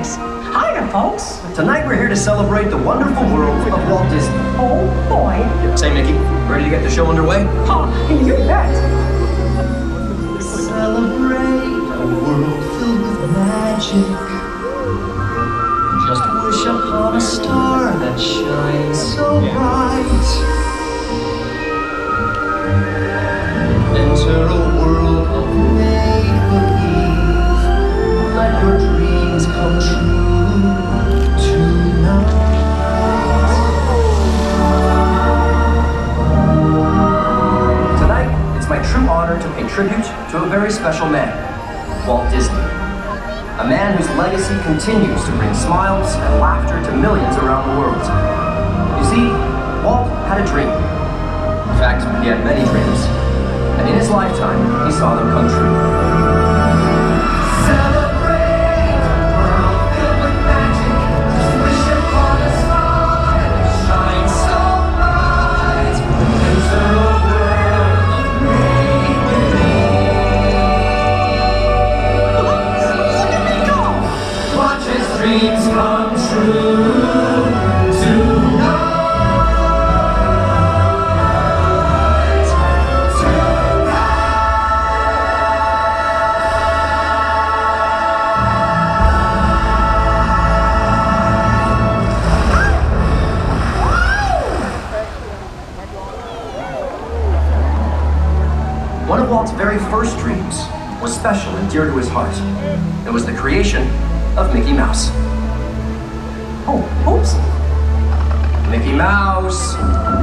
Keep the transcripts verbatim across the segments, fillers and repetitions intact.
Thanks. Hiya, folks. Tonight we're here to celebrate the wonderful world of Walt Disney. Oh, boy. Say, Mickey, ready to get the show underway? Huh, you bet. Celebrate a world filled with magic. Just wish upon a star that shines so bright. Enter a world of make-believe. Let your dreams come true tonight. Tonight, it's my true honor to pay tribute to a very special man, Walt Disney. A man whose legacy continues to bring smiles and laughter to millions around the world. You see, Walt had a dream. In fact, he had many dreams. And in his lifetime, he saw them come true. Celebrate a world filled with magic. Just wish upon a star that shines so bright. Enter a world of make-believe. Look at me go. Watch his dreams come true tonight. One of Walt's very first dreams was special and dear to his heart. It was the creation of Mickey Mouse. Oh, oops. Mickey Mouse!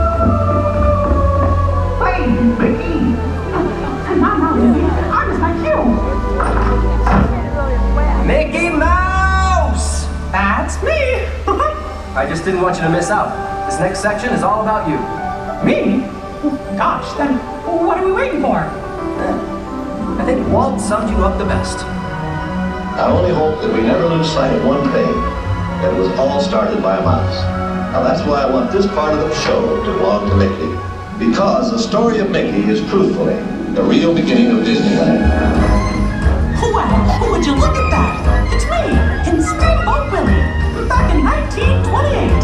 Hey, Mickey. Come on now, Mickey. I was like you. Mickey Mouse! That's me. I just didn't want you to miss out. This next section is all about you. Me? Gosh, then what are we waiting for? I think Walt summed you up the best. I only hope that we never lose sight of one thing, that it was all started by a mouse. Now that's why I want this part of the show to belong to Mickey. Because the story of Mickey is truthfully the real beginning of Disneyland. Well, would you look at that? It's me, in Steamboat Willie, back in nineteen twenty-eight.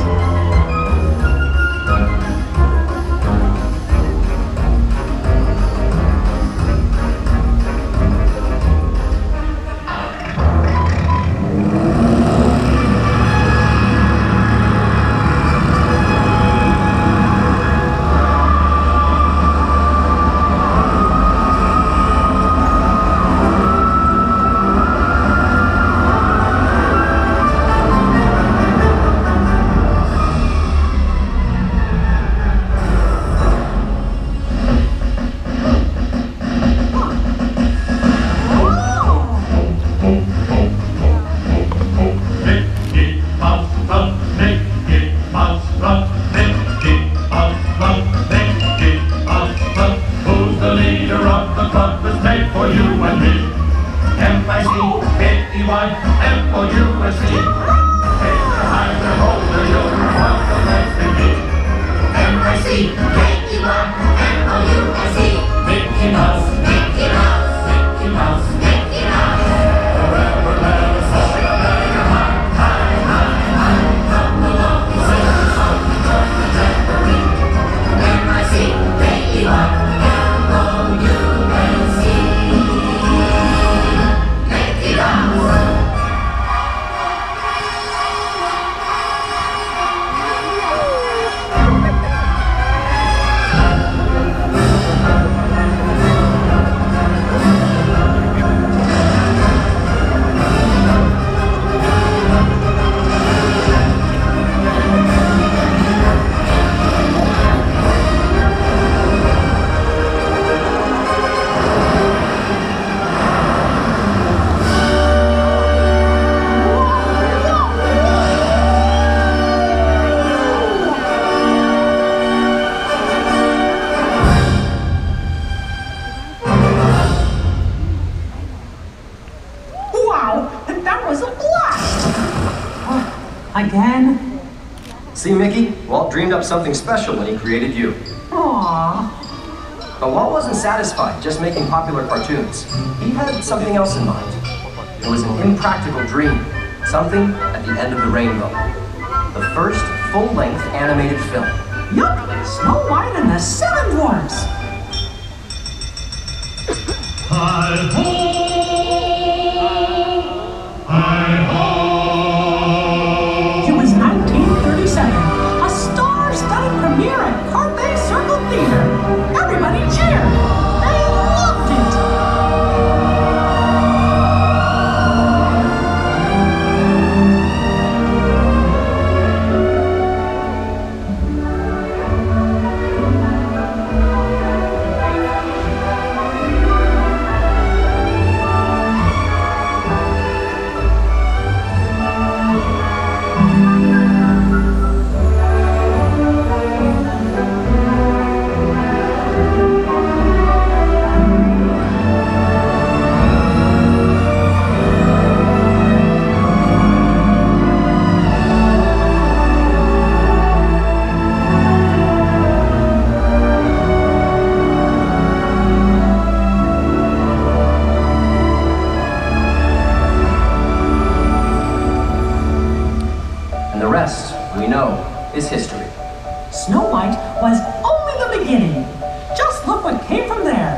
Again? See, Mickey? Walt dreamed up something special when he created you. Aww. But Walt wasn't satisfied just making popular cartoons. He had something else in mind. It was an impractical dream, Something at the end of the rainbow. The first full-length animated film. Yup, Snow White and the Seven Dwarfs. Hi-ho! Hi-ho! It was nineteen thirty-seven, a star-studded premiere at Carpe Circle Theater. Everybody cheered. They loved it. We know is history. Snow White was only the beginning. Just look what came from there.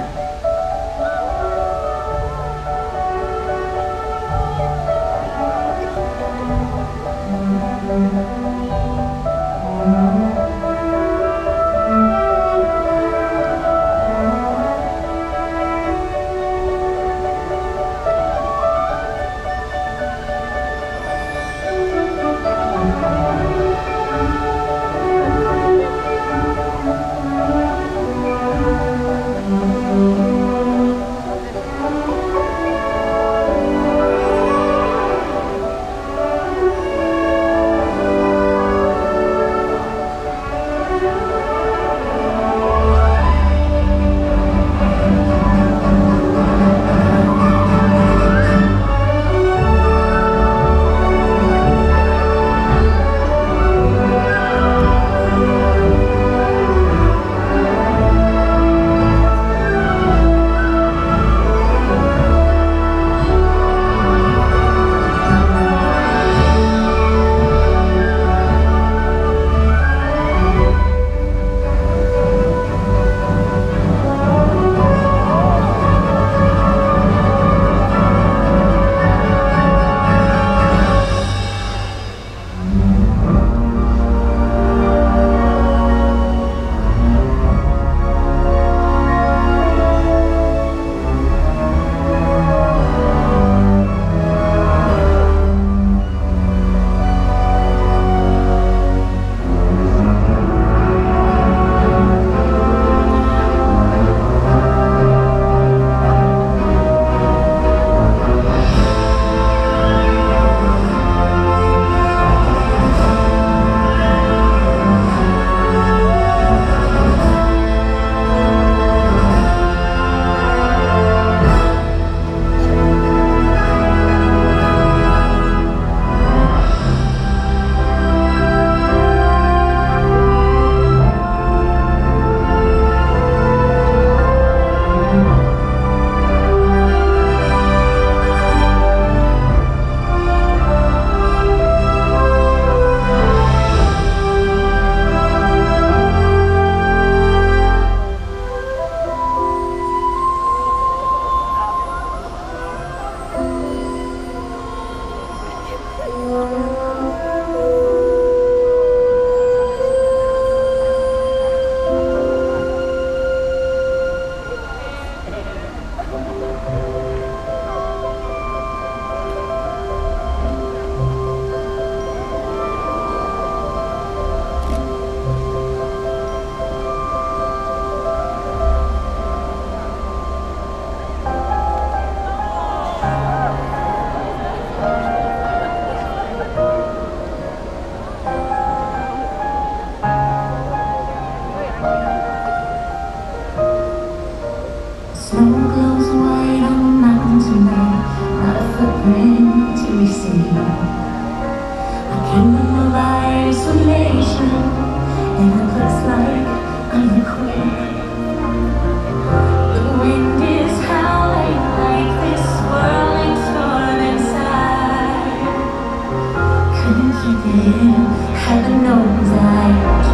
Heaven knows I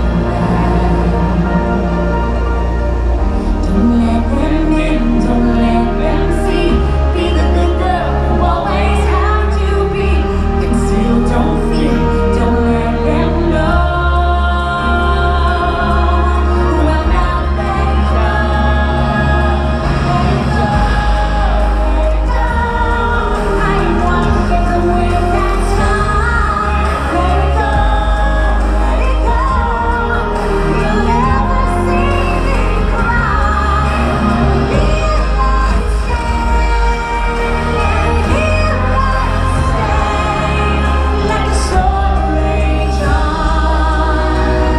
tried. Don't let them in, don't let them see. Be the good girl you always have to be. Conceal, don't fear, don't let them know who I'm not. Let it go, let it go, let it go. I am one who gets away with that smile. Let it go, let it go. You'll never see me cry. Here I stand, here I stay, like a sword rage on.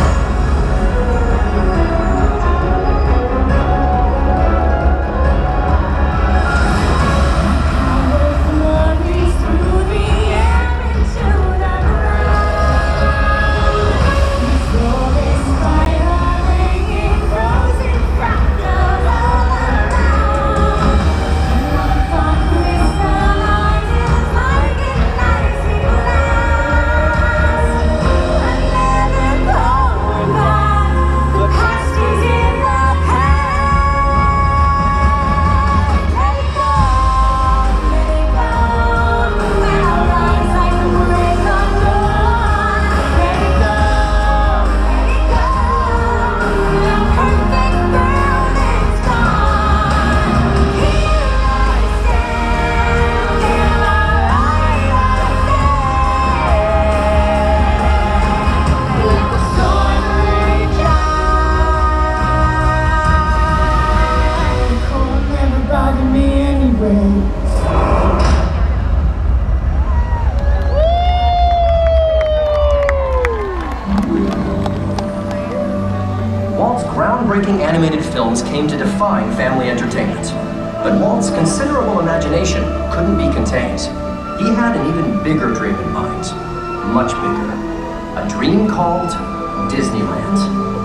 Glories through the air into the ground. Before this fire hanging frozen fractals all around. One thought crystallizes like igniting blast. Another going back. The past is in the past. Let it go, let it go. When our lives like the break of dawn. Let it go, let it go. The perfect world is gone. Here I stand, here I stay, like a sword rage on. The cold never bothered me anyway. Walt's groundbreaking animated films came to define family entertainment. But Walt's considerable imagination couldn't be contained. He had an even bigger dream in mind. Much bigger. A dream called Disneyland.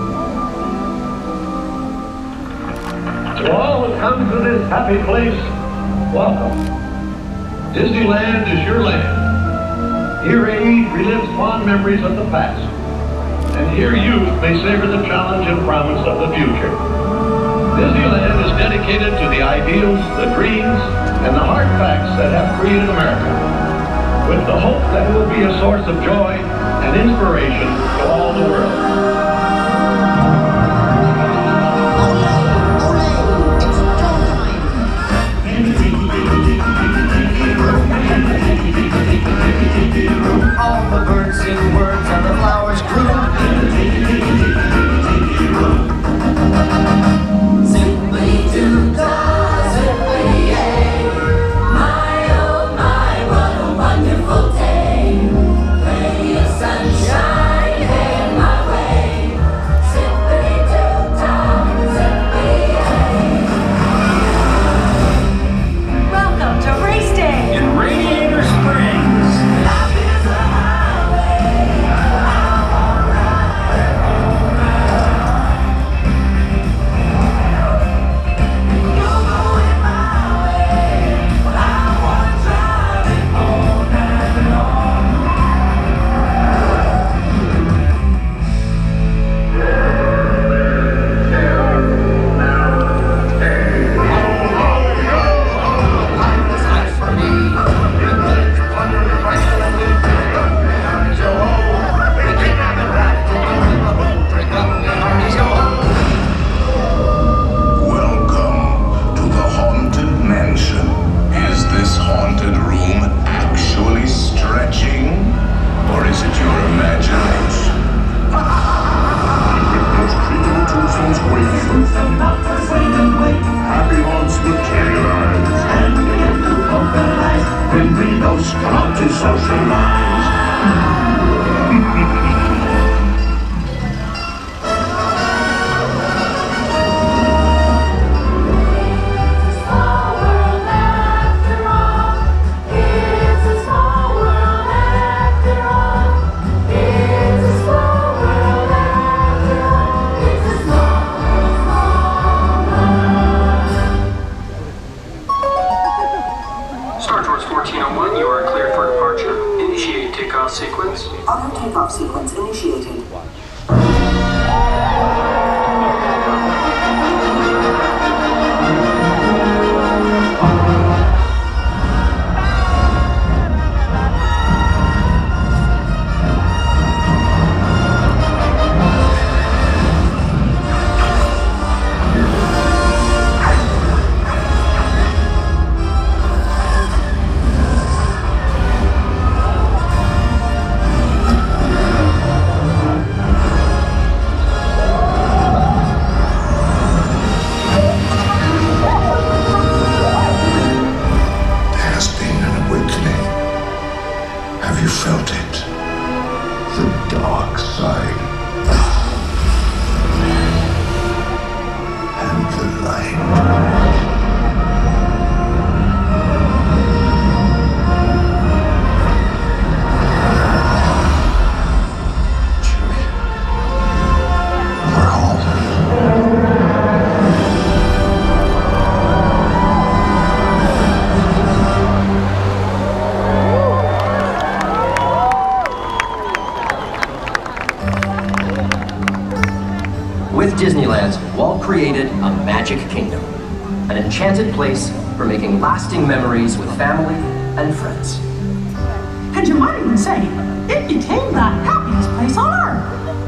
To all who come to this happy place, welcome. Disneyland is your land. Here age relives fond memories of the past. And here youth may savor the challenge and promise of the future. Disneyland is dedicated to the ideals, the dreams, and the hard facts that have created America, with the hope that it will be a source of joy and inspiration to all the world. All the birds sing words and the flowers bloom. Simply do da, simply yay. My oh my, what a wonderful day. Plenty of sunshine heading my way. Simply do da, simply yay. Welcome to race day. In Radiator Springs. Life is a highway. I wanna ride all night. You're going my way. I wanna drive it all night long. Welcome to the Haunted Mansion. Is this haunted room actually stretching? Or is it your imagination? Those creepy tombstones waiting. Happy haunts materialize. And begin to vocalize. When we those come out to socialize. Small world after all. It's a small world after all. It's a small world after all. It's a small, small world. Star Tours fourteen oh one, you are cleared for departure. Initiate takeoff sequence. Auto takeoff sequence initiated. With Disneyland, Walt created a magic kingdom, an enchanted place for making lasting memories with family and friends. And you might even say, it became the happiest place on earth.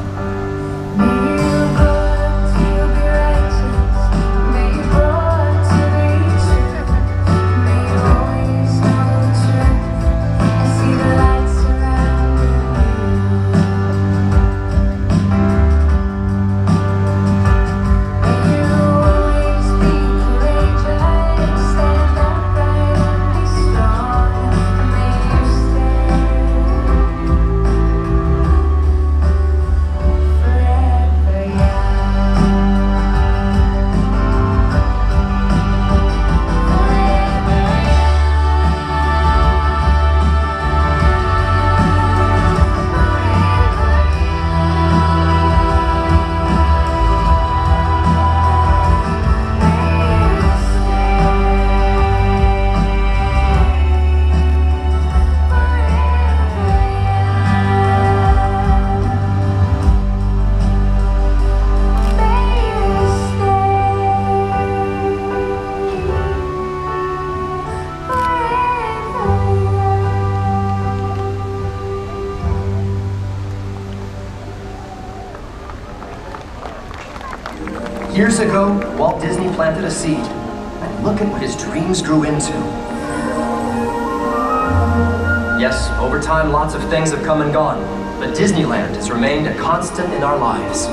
Years ago, Walt Disney planted a seed, and look at what his dreams grew into. Yes, over time, lots of things have come and gone, but Disneyland has remained a constant in our lives.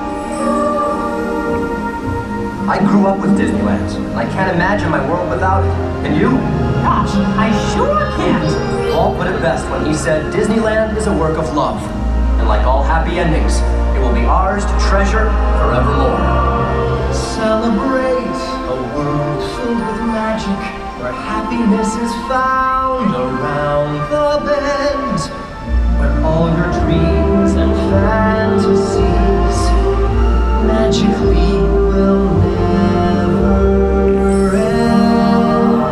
I grew up with Disneyland, and I can't imagine my world without it. Can you? Gosh, I sure can't. Walt put it best when he said, Disneyland is a work of love, and like all happy endings, it will be ours to treasure forevermore. Celebrate a world filled with magic, where happiness is found around the bend, where all your dreams and fantasies magically will never end.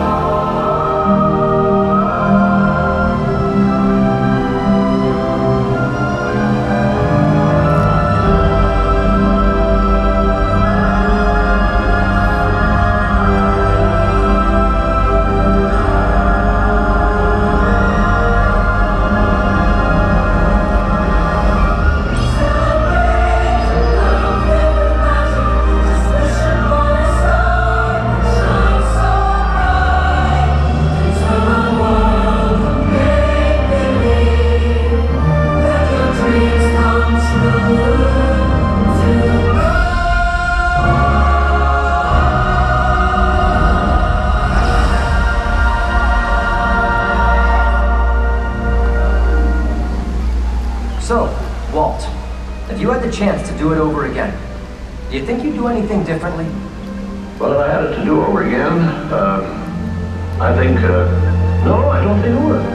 So, Walt, if you had the chance to do it over again, do you think you'd do anything differently? Well, if I had it to do over again, uh, I think, uh, no, I don't think I would.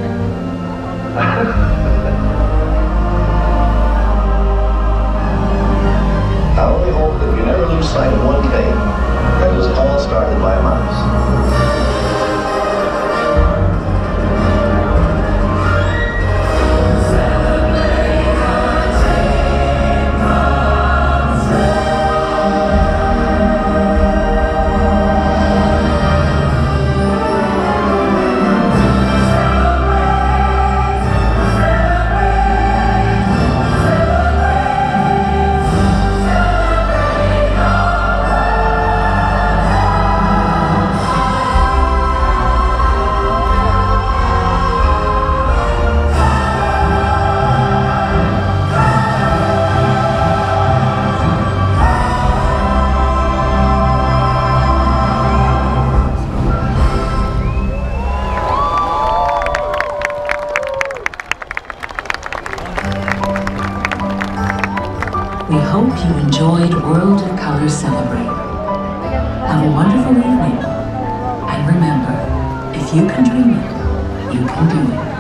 I only hope that we never lose sight of one thing, that it was all started by a mouse. We hope you enjoyed World of Color Celebrate. Have a wonderful evening. And remember, if you can dream it, you can do it.